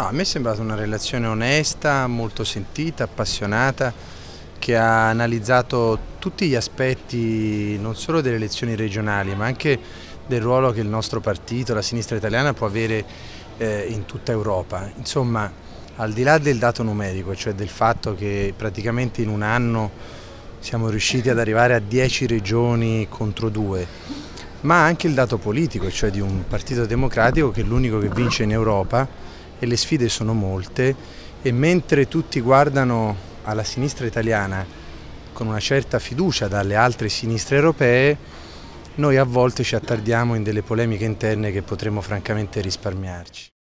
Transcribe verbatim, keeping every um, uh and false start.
a me è sembrata una relazione onesta, molto sentita, appassionata, che ha analizzato tutti gli aspetti non solo delle elezioni regionali, ma anche del ruolo che il nostro partito, la sinistra italiana, può avere eh, in tutta Europa. Insomma, al di là del dato numerico, cioè del fatto che praticamente in un anno siamo riusciti ad arrivare a dieci regioni contro due, ma anche il dato politico, cioè di un partito democratico che è l'unico che vince in Europa, e le sfide sono molte, e mentre tutti guardano alla sinistra italiana con una certa fiducia dalle altre sinistre europee, noi a volte ci attardiamo in delle polemiche interne che potremmo francamente risparmiarci.